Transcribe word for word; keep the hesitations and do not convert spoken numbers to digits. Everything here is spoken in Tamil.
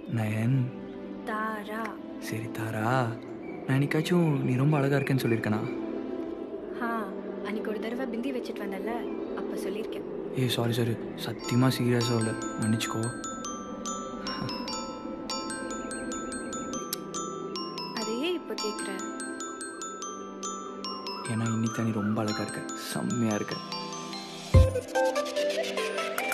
நயன். தாரா. சரி தாரா, நான் என்னைக்காச்சும் நீ ரொம்ப அழகா இருக்கேன்னு சொல்லியிருக்கேனா? ஹா, அன்னைக்கு ஒரு தடவை பிந்தி வச்சுட்டு வந்தல, அப்போ சொல்லியிருக்கேன். ஏய் சாரி சாரி, சத்தியமாக சீரியஸாக இல்லை, மன்னிச்சுக்கோ. அதையே இப்போ கேட்குற? ஏன்னா இன்னைக்கு நீ ரொம்ப அழகா இருக்க, செம்மையாக இருக்க.